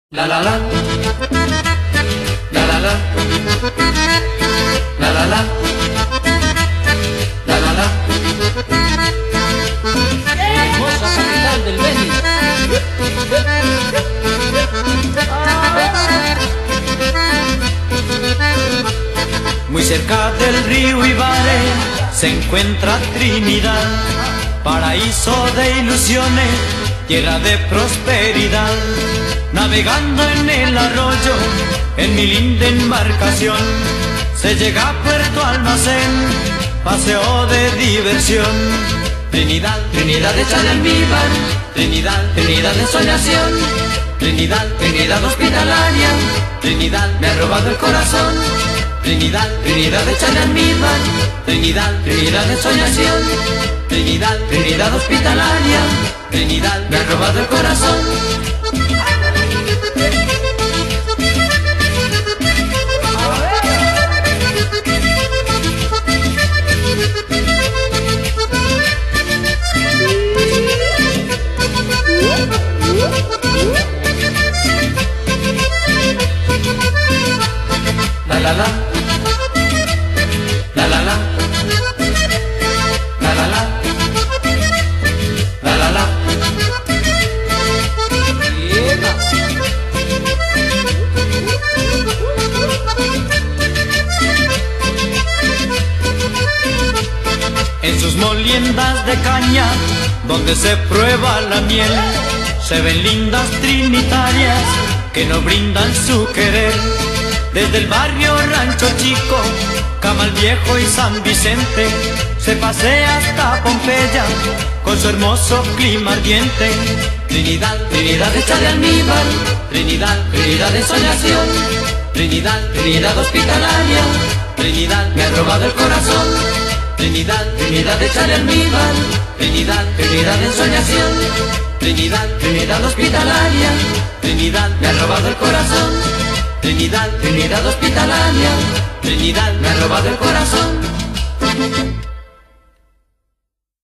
La la la, la la la, la la la, la la la. Hermosa capital del Beni. Muy cerca del río Ibarre se encuentra Trinidad, paraíso de ilusiones, tierra de prosperidad. Navegando en el arroyo, en mi linda embarcación, se llega a Puerto Almacén, paseo de diversión. Trinidad, Trinidad, échale almíbar. Trinidad, Trinidad de soñación. Trinidad, Trinidad hospitalaria. Trinidad, me ha robado el corazón. Trinidad, Trinidad, échale almíbar. Trinidad, Trinidad de soñación. Trinidad, Trinidad hospitalaria. Trinidad, me ha robado el corazón. La la la, la la la, la la la, la la la. En sus moliendas de caña, donde se prueba la miel, se ven lindas trinitarias que nos brindan su querer. Desde el barrio Rancho Chico, Camal Viejo y San Vicente, se pasea hasta Pompeya con su hermoso clima ardiente. Trinidad, Trinidad, échale almíbar. Trinidad, Trinidad de soñación. Trinidad, Trinidad hospitalaria. Trinidad, me ha robado el corazón. Trinidad, Trinidad, échale almíbar. Trinidad, Trinidad de soñación. Trinidad, Trinidad hospitalaria. Trinidad, me ha robado el corazón. Trinidad, Trinidad hospitalaria. Trinidad, me ha robado el corazón.